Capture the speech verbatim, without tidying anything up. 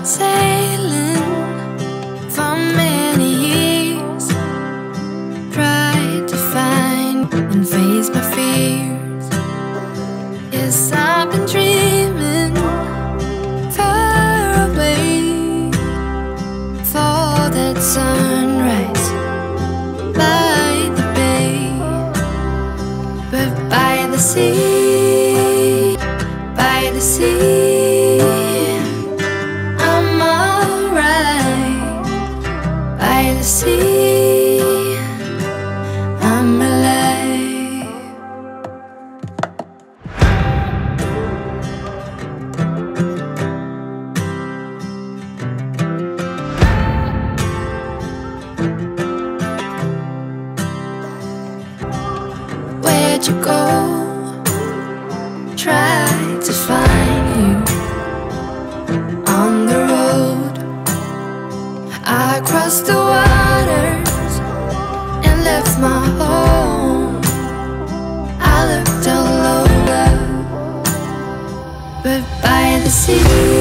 Sailing for many years, tried to find and face my fears. Yes, I've been dreaming far away for that sunrise by the bay, but by the sea, by the sea, I'm alright. By the sea, I'm alive. Where'd you go? Tried to find you on the road. I crossed the waters and left my home. I looked all over, but by the sea,